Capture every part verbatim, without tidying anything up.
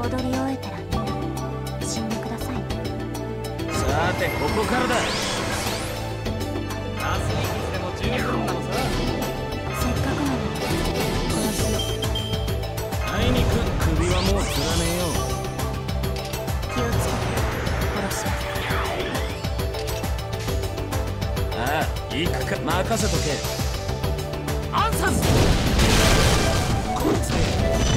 踊り終えたらみんな死んでください。 さてここからだ。 明日にいつでも十分なのさ。 せっかくなので殺すよ。 あいにく首はもうつらねえよ。 気をつけて殺します。 ああ行くか。任せとけ。アンサスこいつめ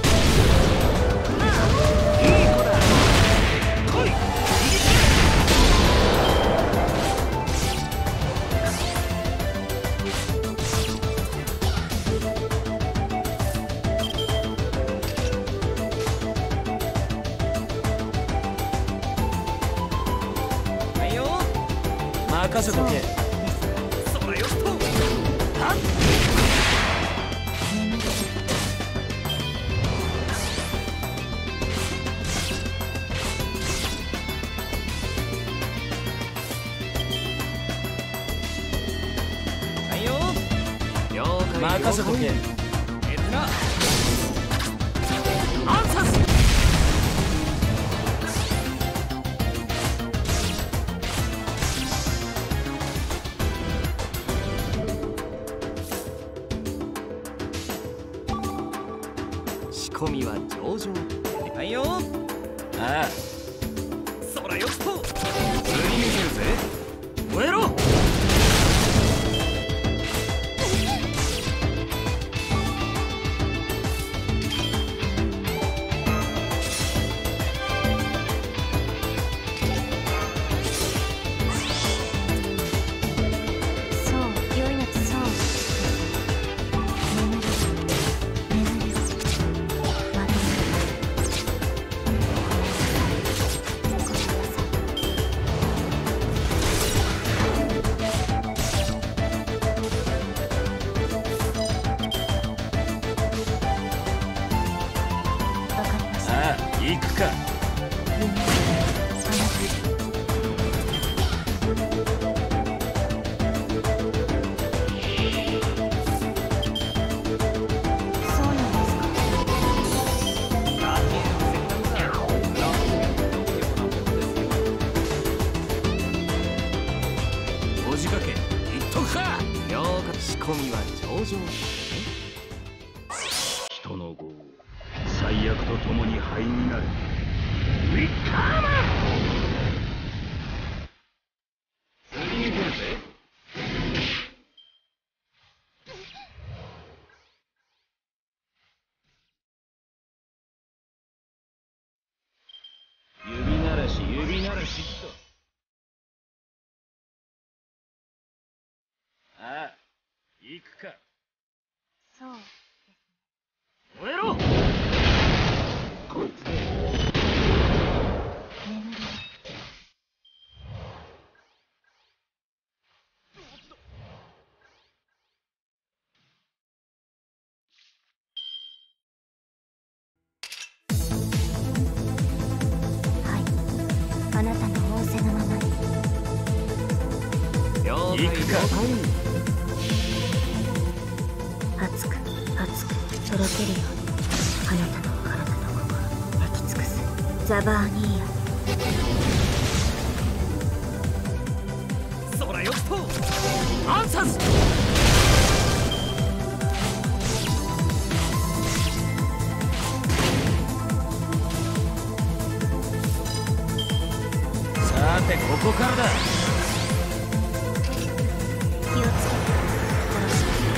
いい子だ。来い。 はいよ。 任せとけ。 それよと。 はっはいよ。了解。 任せとけ。 えっな。 アンサス仕込みは上々。はいよ。 ああそらよくと。振り抜けるぜ。 燃えろ。 そう良いのとそう眠る眠る悪いわかりました。 ああ行くか。 夢あなたそうなんですか。 ラテンのせっかくさ。ラテンのようなものですよ。 おじかけ言っとくか。 了解。仕込みは上々。 人の業最悪と共に灰になる。ウィッカーマン振り抜けるぜ。 指ならし指ならしっと。ああ行くか。 そう燃えろ。こいつめ眠るはいあなたの仰せのままに。 了解。 行くか。 熱く熱くとろけるようにあなたの体と心焼き尽くすザバーニーヤ。 そらよくと。 アンサスさてここからだ。 気をつけて殺します。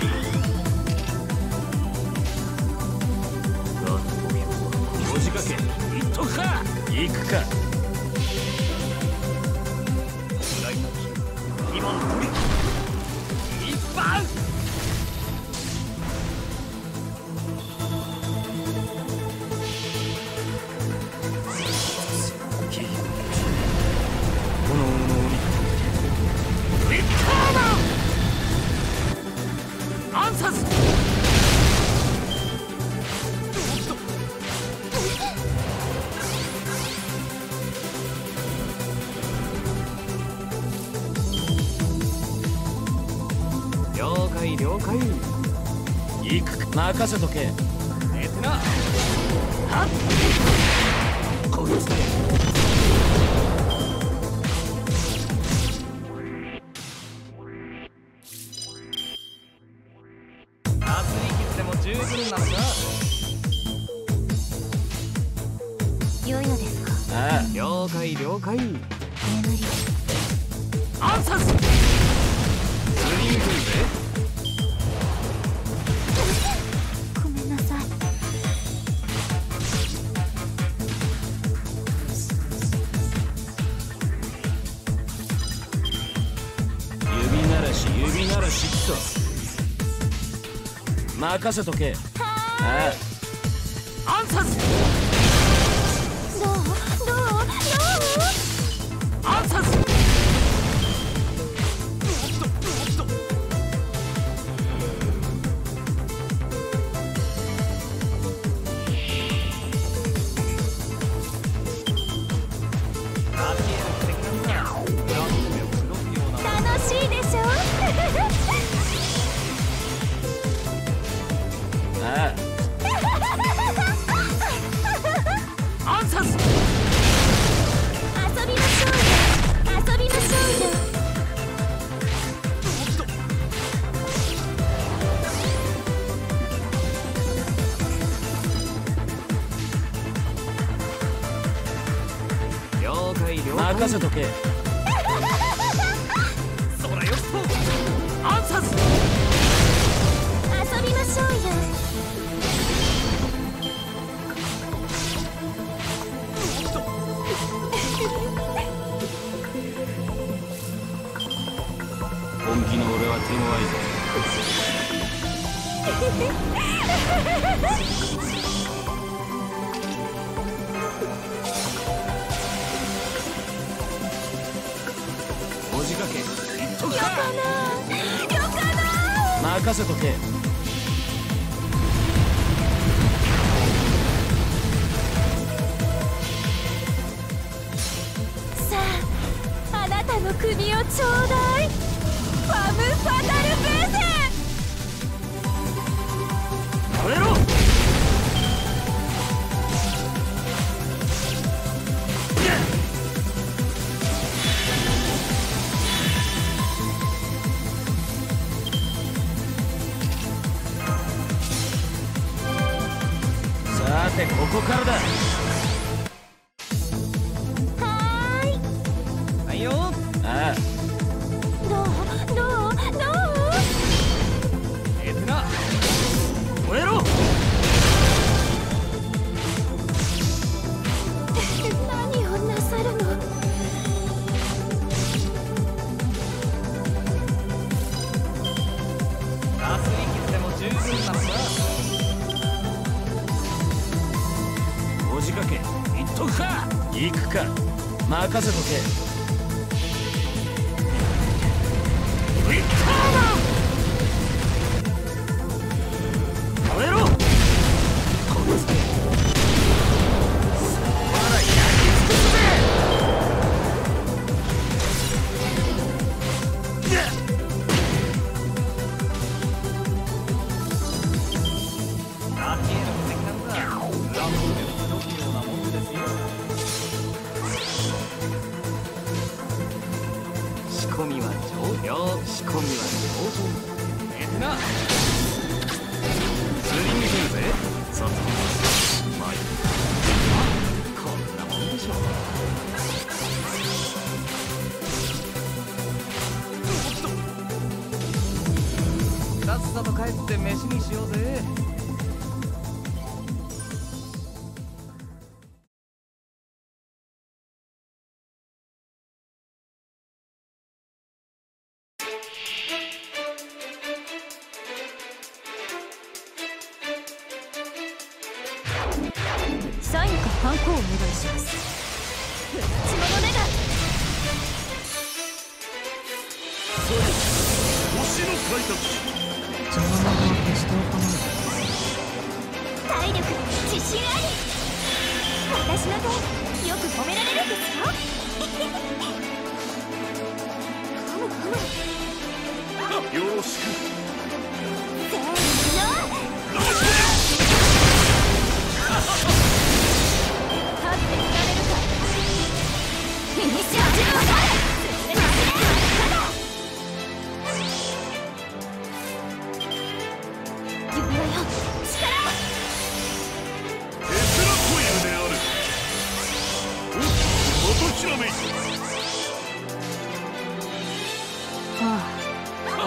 おじかけ言っとくか。行くか。 今のとり。一番。 炎の鬼ウィッカーマンアンサス了解了解。 行くか。任せとけ。 えてな。 はっこいつでアスリーキスでも十分なのか。 良いのですか。 あ了解了解。 眠りあアンサス釣りに来るぜ。 ごめんなさい。 指ならし指ならしっと任せとけ。ああアンサスどうどうどうアンサス楽しいでしょ。 ああアンサス遊びましょうよ遊びましょうよ。 了解了解。 任せとけ。 そらよっと。 アンサス遊びましょうよ。 本気の俺は手強いぞ。おじかけいっとくか。 よかなよかな。 任せとけ。 さああなたの国をちょうだい。ファム・ファタル・ベーゼ。 やめろ。さてここからだ。 はーい。 はいよ。 ああどうどうどう。 えてな。 燃えろ。 何をなさるの。 アスリーキスでも十分なのか。 おじかけいっとくか。行くか。任せとけ。ウィッカーマンやめろ。こいつでそこなら焼き尽くすぜ。 アティエの敵なんだ。ランドでも動くようなもんですよ。仕込みは上々。仕込みは上々。えてな。釣りに来るぜ。さっさとまい。あ、こんなもんでしょ。さっさと帰って飯にしようぜ。 サインかハンコをお願いします。血の骨が。 星の開拓。 邪魔者は決しておかない。体力自信あり。私の手よく褒められるんですよ。ふむふむ。 よろしく。 せーの。立っていられる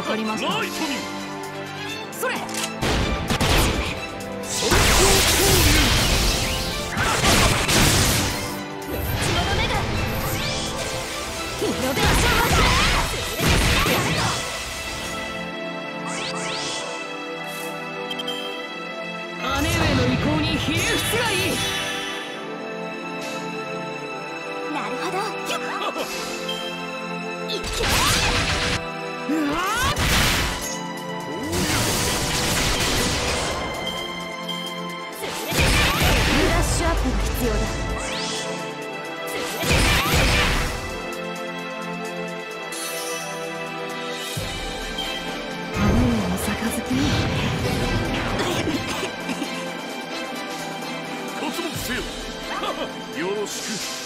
かりました。 ライトにそれ。 それを血の目がイノベーション姉上の意向にひれ伏すがいい。 なるほど。いけ。 うわーブラッシュアップが必要だ。姉上の杯に骨木せよ。よろしく。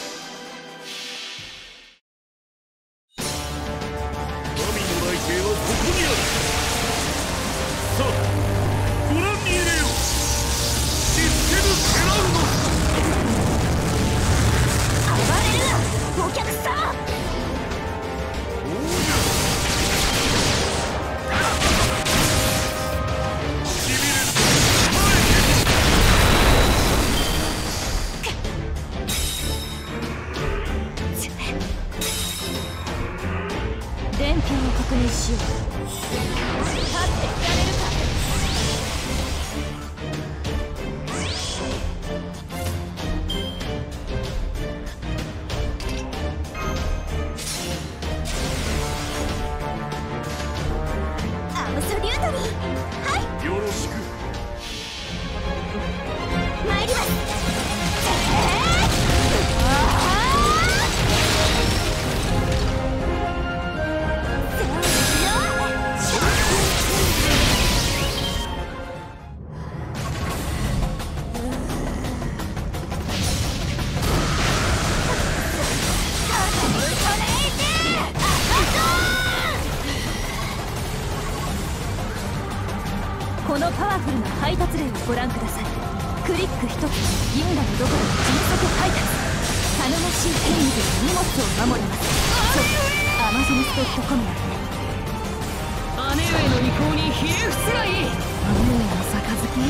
神の内定はここにある。さあご覧に入れよ。システムセラウド。 暴れるなお客様。 おおやしびれる。 伝票を確認しよう。 立っていられるか。アブソリュートにはいよろしく。 参ります。 このパワフルな配達例をご覧ください。クリック一つで銀河のどこでも迅速配達。頼もしい権利で荷物を守ります。そう、アマゾンストックコムなんで。姉上の意向にひれ伏すがいい。姉上の杯に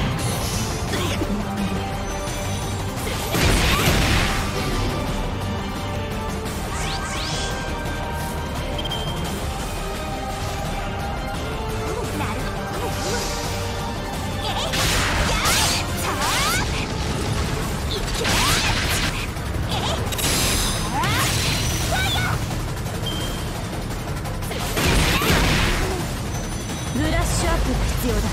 ブラッシュアップが必要だ。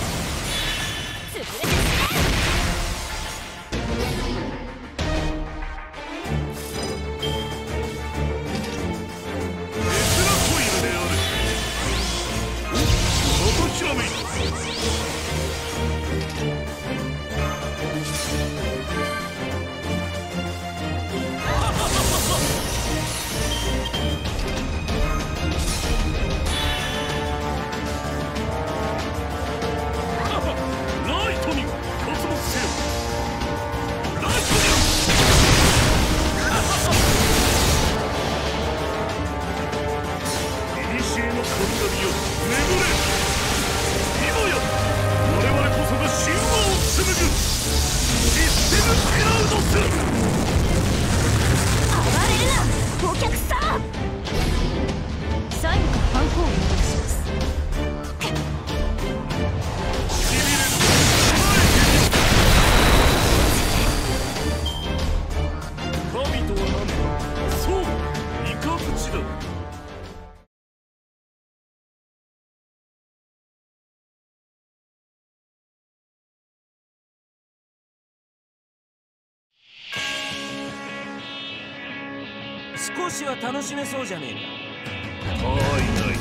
少しは楽しめそうじゃねえか。はいない。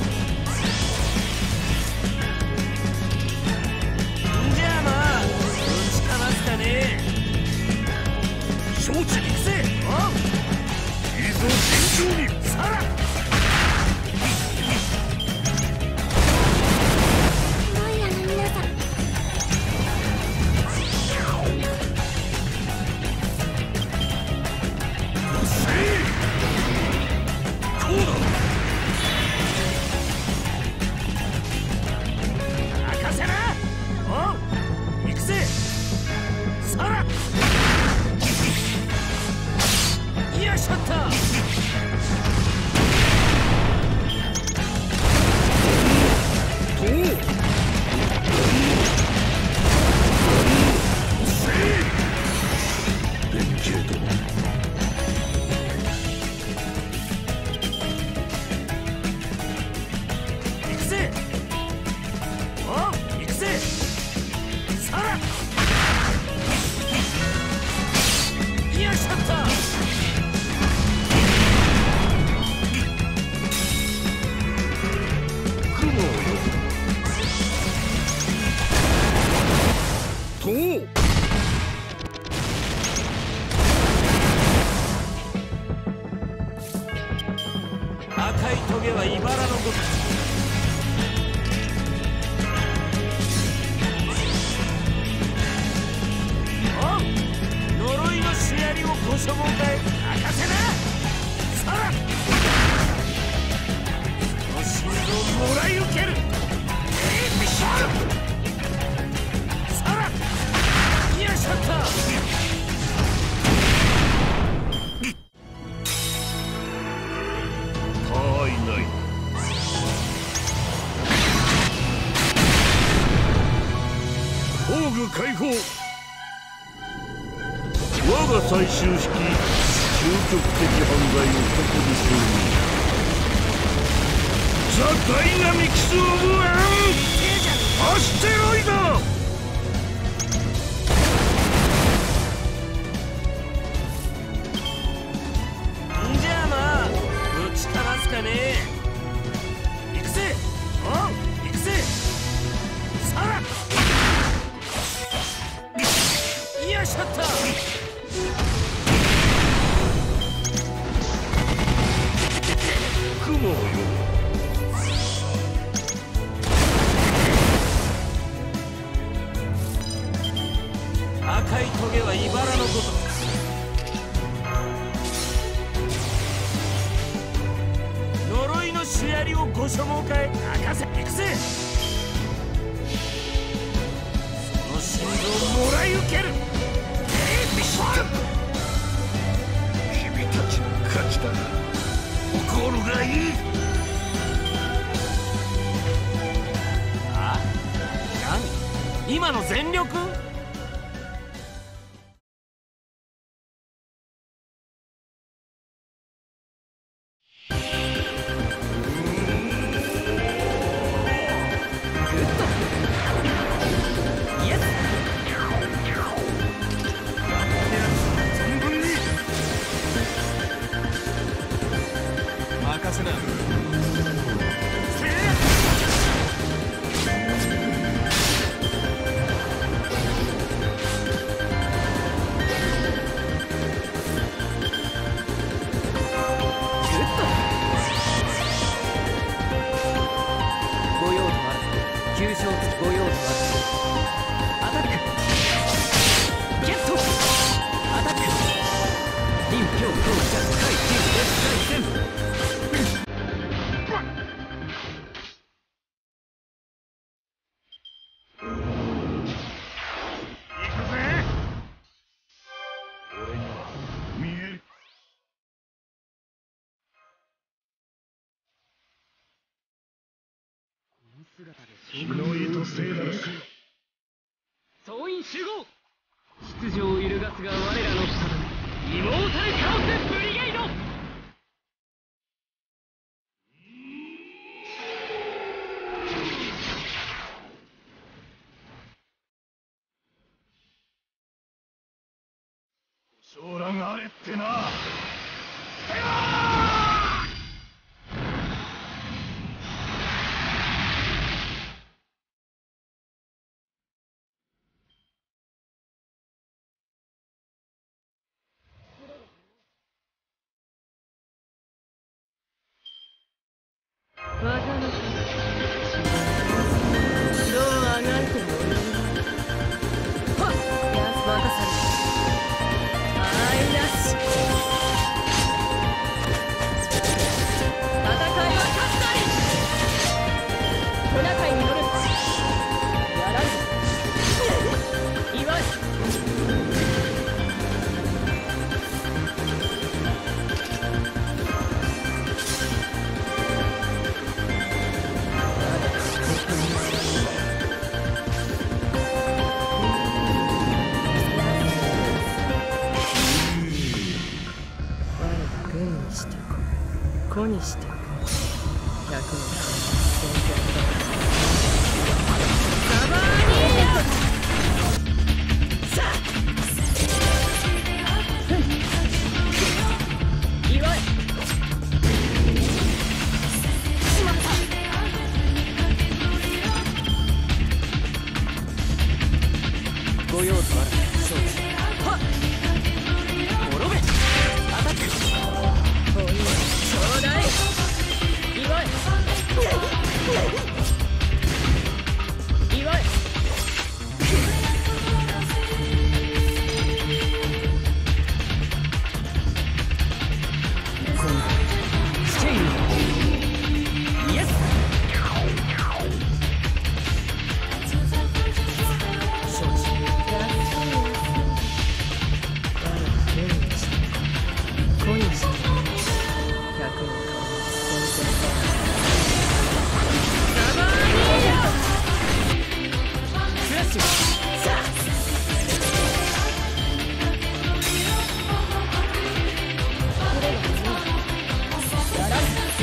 じゃあまあぶちかますかね。承知にくせ。あいざ尋常にさら。 マイヤの皆さん、 こうだ。 行くぜ。おう、行くぜ。さら。よっしゃった。雲をよとう。赤いトゲは茨のごとく。呪いのシアリをご所望かい。任せな。さら。その心臓をもらい受ける。えい、さら。よっしゃった。他いない。宝具解放。我が最終式、究極的犯罪をここに承認。ザ・ダイナミクス・オブ・アン・アステロイド。んじゃあまあぶちかますかね。行くぜ。おう、行くぜ。さら。よっしゃった。雲をよ。赤いトゲは茨のごとく。呪いのシアリをご所望かい。任せ。行くぜ。その心臓をもらい受ける。君たちの勝ちだ。心がいい。あ、何？今の全力？ 日の糸聖なる総員集合。秩序を揺るがすが我らの定め、イモータルカオスブリゲイド。 将来あれってな。 して子にして百の戦略だ。サバーニーさあ祝えしまったご用とある承知。はっ滅べアタックおいちょうだい祝え祝え今度スチェインイエス承知。小にして百の顔の先生サバーニークラッシュさあやらん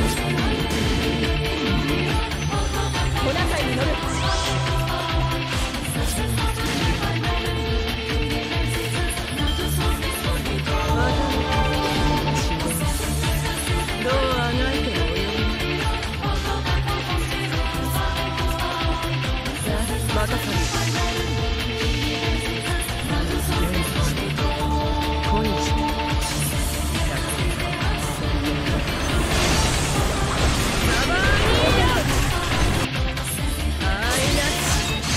トナカイに乗るどうあがいても及ばない。任され小にしてサバーニーアイナッチ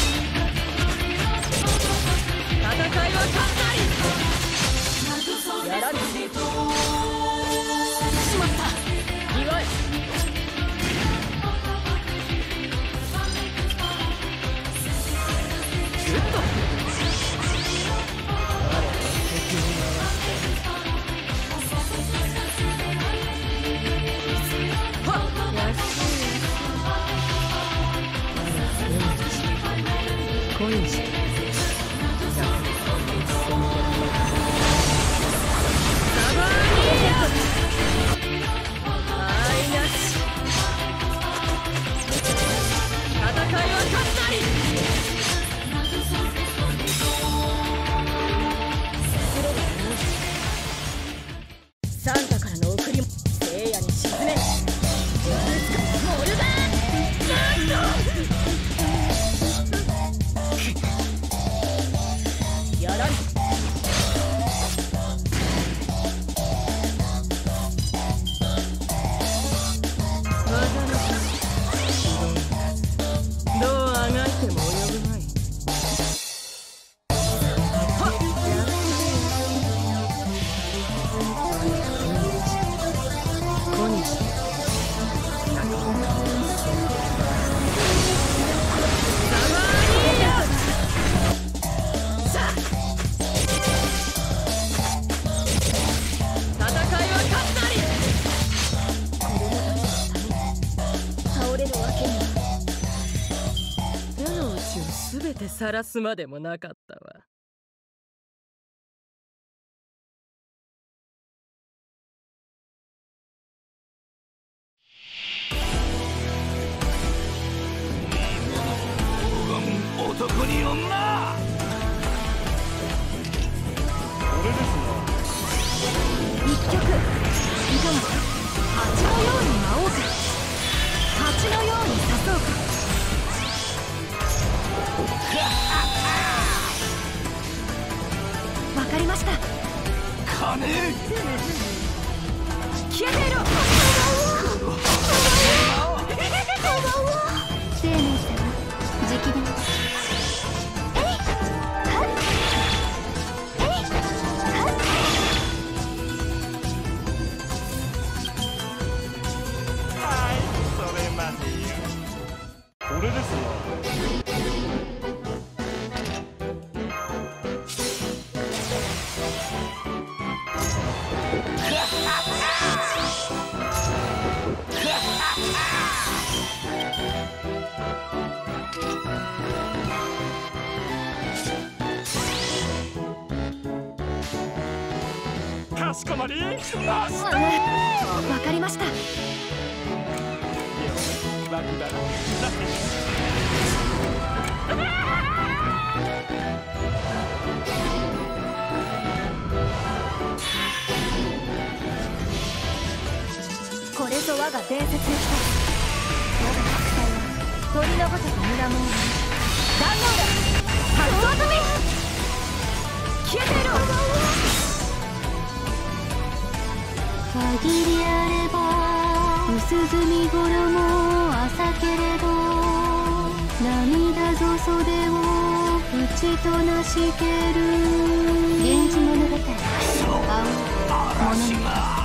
戦いは勝ったりやらんしまった祝えグッド我ら敵に回してはっ安い小にしてサバーニーアイナッチ戦いは勝ったりサンタからの贈り物聖夜に沈めモルガーやらん技のどうあがいても及ぶまい。はっ小にしてサバーニーさあ戦いは勝ったり子供たちのために倒れるわけには手の内をすべて晒すまでもなかったわ。 男に女一曲いかが蜂のように舞おうか蜂のように刺そうかわかりました。 金消えていろ丁寧さは直伝。えいはっえいはっはいそれまでよこれですよしこまりました。 わかりました。 爆弾これぞ我が伝説の一つ。我が肉体は鳥のごとく胸もん。弾丸だ。発動飛び。消えていろ。限りあれば薄墨衣朝けれど涙ぞ袖を打ちとなしける。源氏物語。青物語。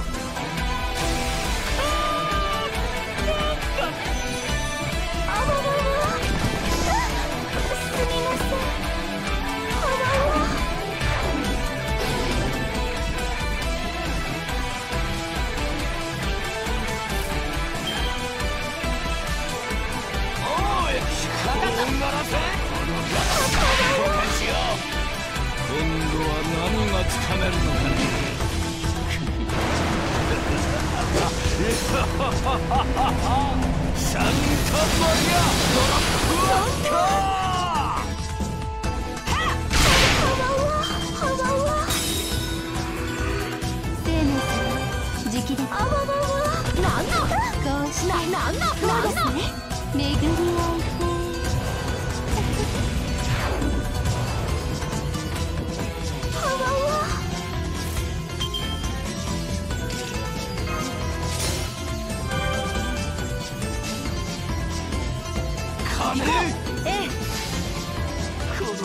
今度は何がつかめるのかね。サンタマリアドラッグアッター。生命直で。あわわわ。なんだ。こうして。なんだ。そうですね。巡り合いて。ええ。 この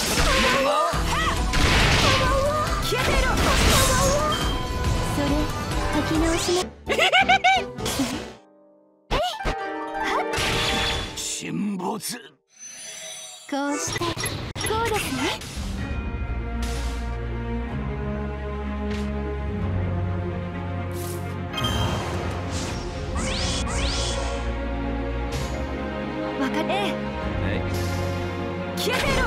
消えていろ。それ書き直しな。 沈没。 こうしてこうですね。わかれ。消えていろ。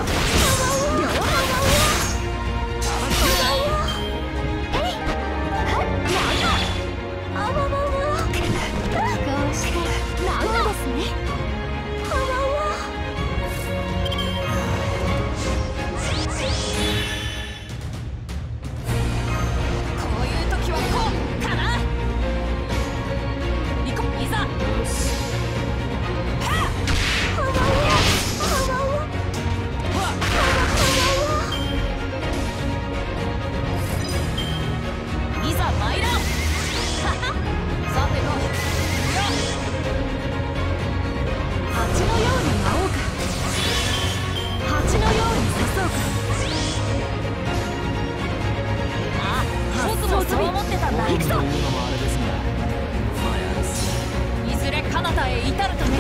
いずれ彼方へ至るため、今こそこ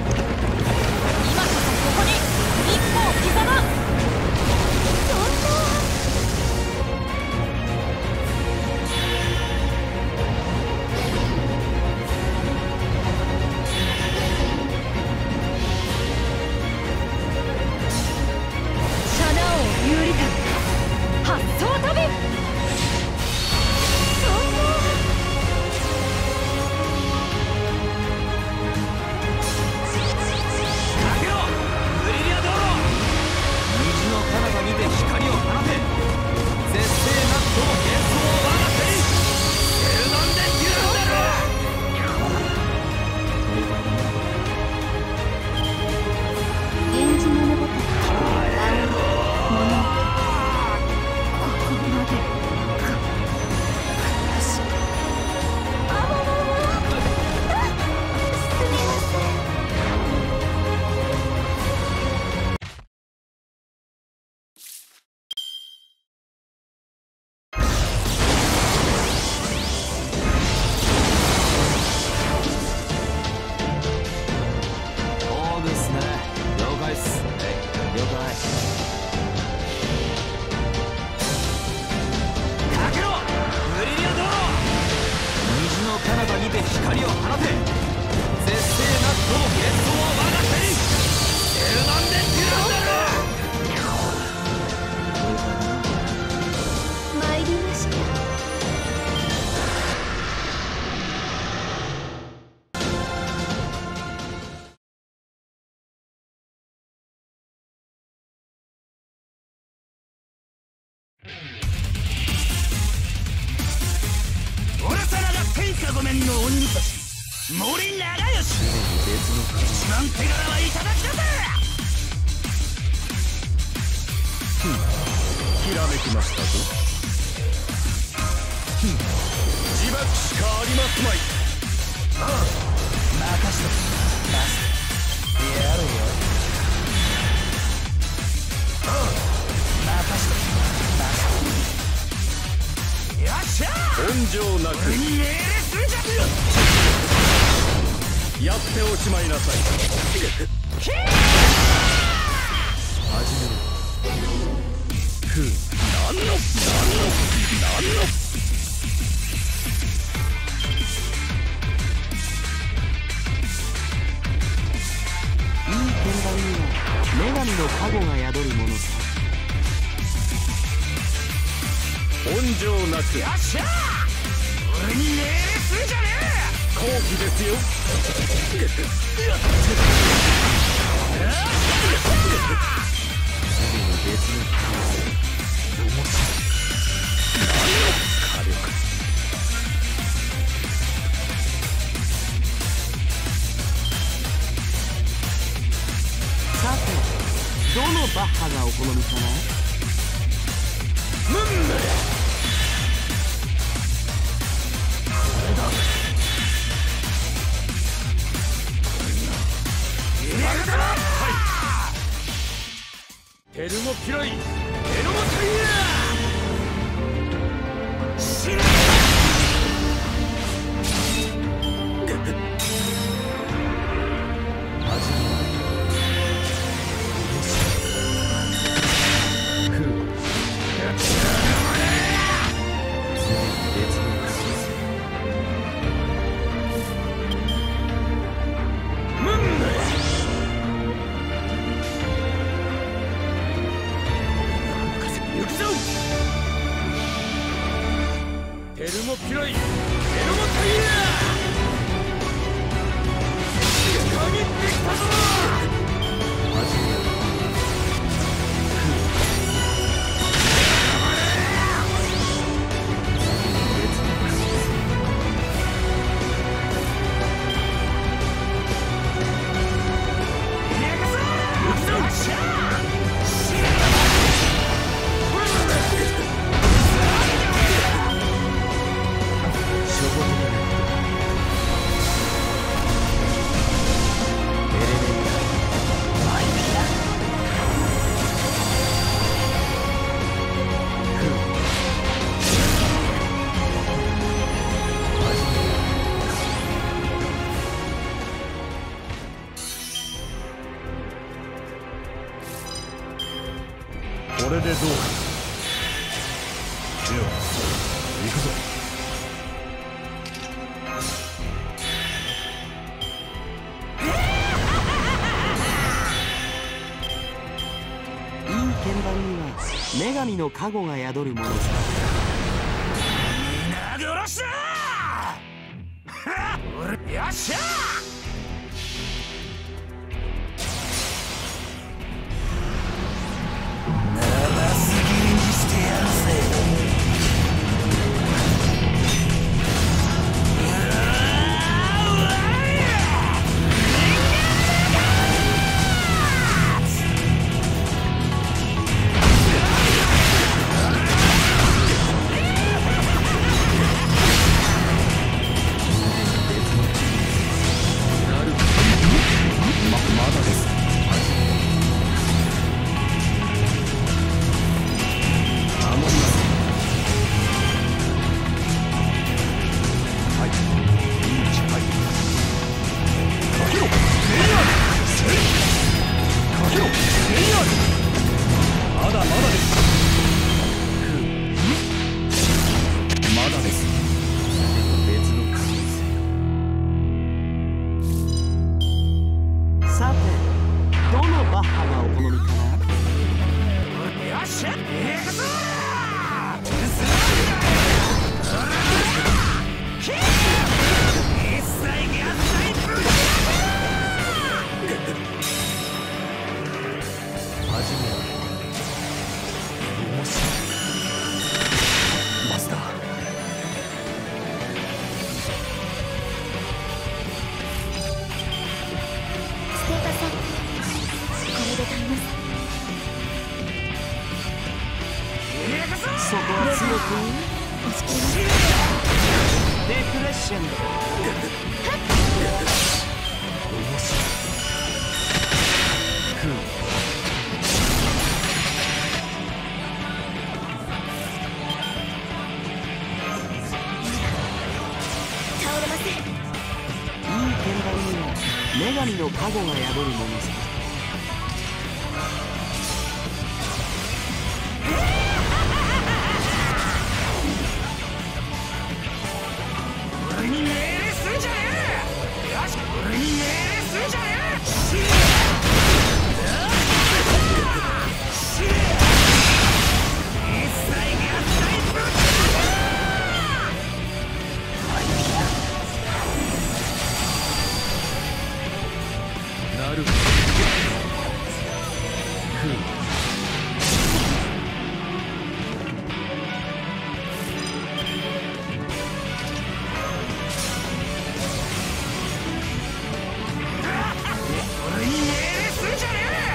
こに一歩を刻む。シャナ王有利感発想飛び。 俺さらが天下御免の鬼たち森長吉、一番手柄はいただきだぜ。 ふん、ひらめきましたぞ。ふん、自爆しかありますまい。 ああ、任しとけ。マスターやるよ。ああ、任しとけ。マスターよっしゃー。 根性なく俺に命令するんじゃねえよ。 やっておしまいなさい。始める。ふう、なんのなんのなんのいい鍵盤には女神の加護が宿るものさ。 根性なくよっしゃー。俺に命令するんじゃね好機ですよ。 さて、どのバッハがお好みかな。 ムンムレテルモピロイ、テルモタイヤー。 死ね。 テルモピロイ、テルモタイヤー。限ってきたぞ。これでどうか。では行くぞ。 いい鍵盤には女神の加護が宿るものさ。 皆殺しだー。俺よっしゃー。 しやんだ。 倒れません。 いい鍵盤には女神の加護が宿るものさ。 俺に命令すんじゃねえ。よし、俺に命令すんじゃねえ。 なるほど。 俺に命令すんじゃねえ。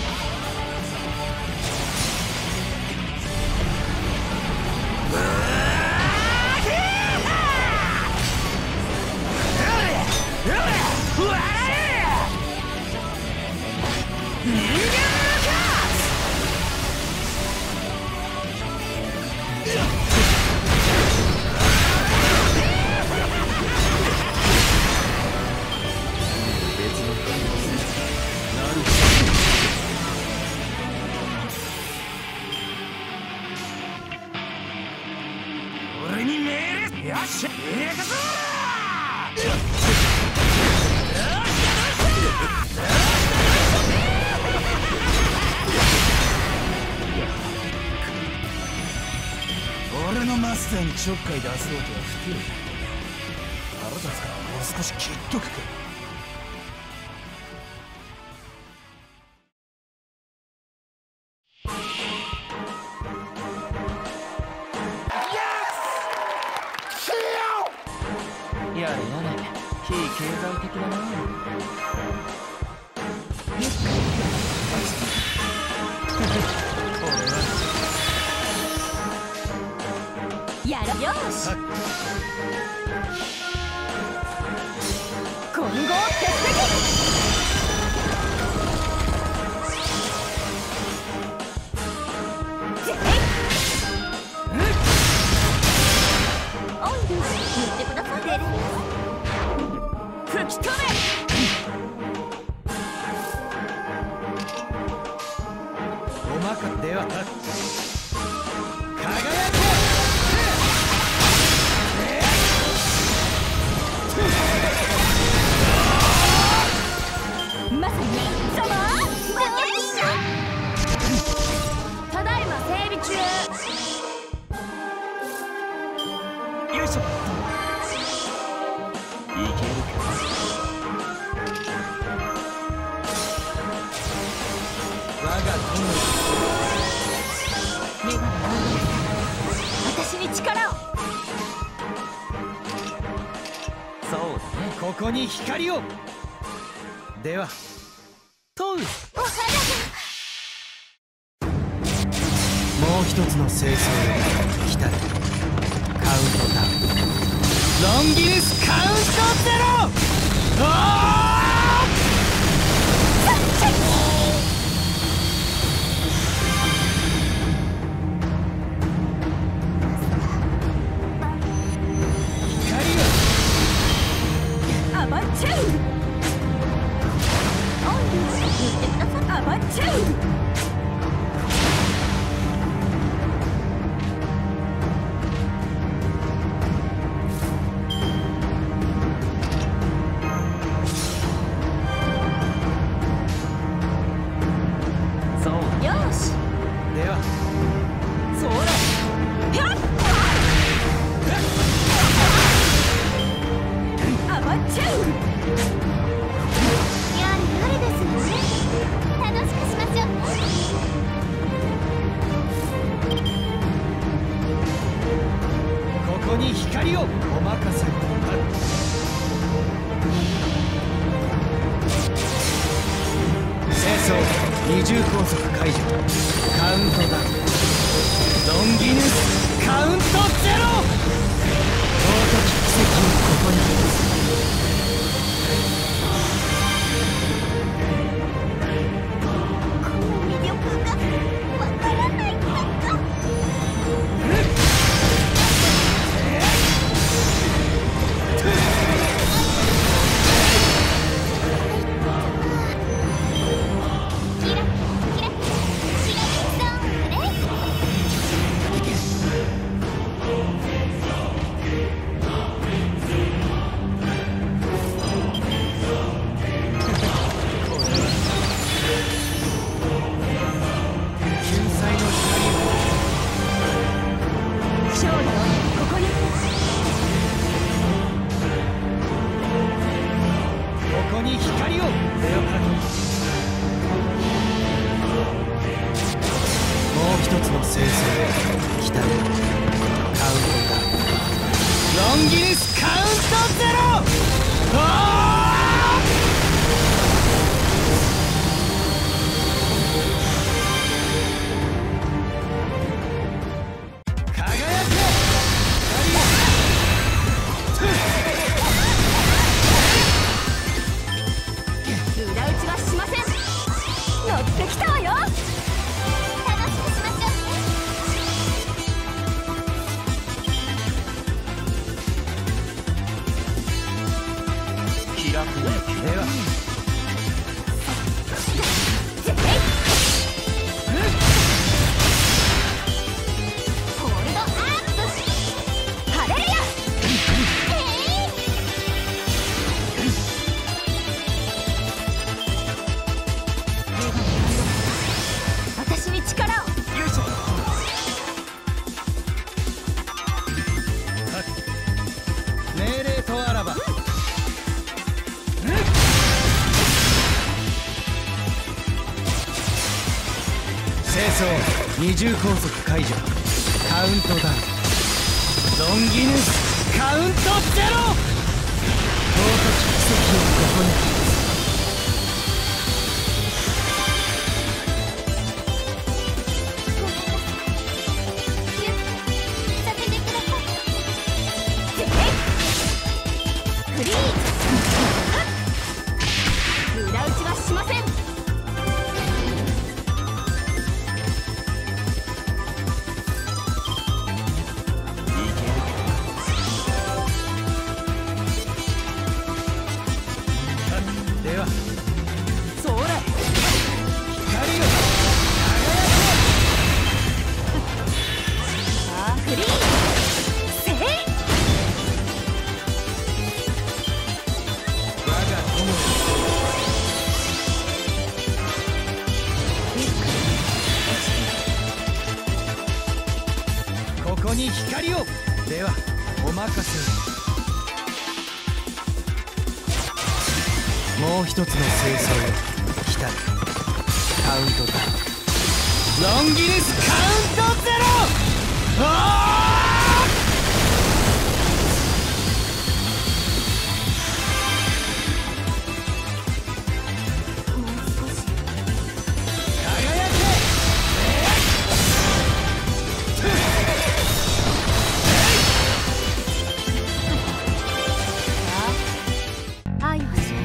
俺に命令。よっしゃ、行くぞー。俺のマスターにちょっかい出そうとは不定。腹立つからもう少し切っとくか。 やれやれ、非経済的だな。 やろよーし。混合鉄壁。吹き飛べ。 おまかでは輝け。 まさにサマーただいま整備中。 よいしょ。 いけるか。 我が友女神の私に力を。 そうだね。ここに光を。では問う。 お肌がもう一つの清掃へ来たる。カウントダウン。ロンギヌスカウントゼロ。あーアバチュー。アバチュー。よし。 ではそれ。ひゃっ。アバチュー。 やれやれですね。楽しくしましょう。 ここに光を。お任せ。清掃二重拘束解除。カウントダウン。ロンギヌスカウントゼロ。尊き奇跡をここに。 ロンギヌスカウントゼロ。あー裏打ちはしません。乗ってきたわよ。 楽しくしましょうね。 気楽にではホールドアップ。ハレルヤ。 私に力を。 よいしょ。 命令とあらば清掃二重拘束解除。カウントダウン。ロンギヌスカウントゼロ。尊き奇跡をここに。 させてください。 フリー。裏打ちはしません。 ではそれ光をさあフリー。せい。 我が友ここに光を。ではお任せを。もう一つの清掃を来たる。カウントダウン。ロンギヌスカウントゼロ。あー輝け。 愛をし悲し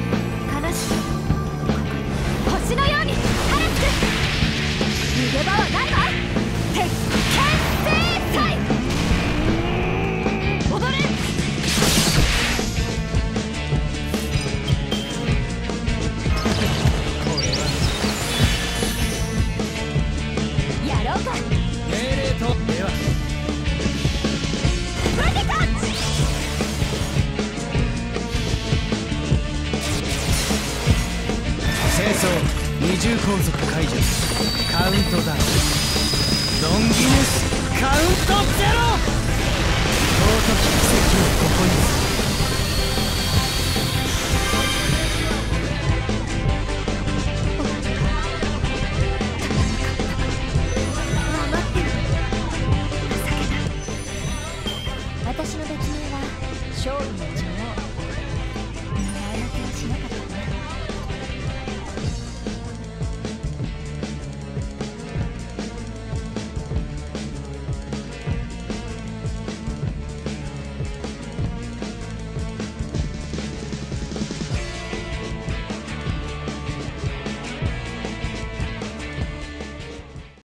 み星のように晴れつく。逃げ場はないわ。鉄拳制裁。踊れ。やろうか。 命令とではプロテカッ清掃二重拘束解除。カウントダウン。ロンギヌスカウントゼロ。尊き奇跡をここ